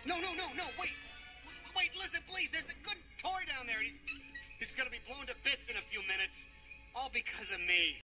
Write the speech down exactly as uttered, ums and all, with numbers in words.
No, no, no, no, wait. Wait, listen, please. There's a good toy down there. He's, he's going to be blown to bits in a few minutes. All because of me.